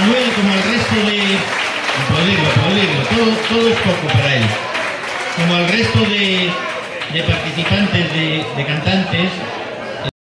Manuel, como el resto de... Puedo dirlo, todo es poco para él. Como al resto de participantes, de cantantes,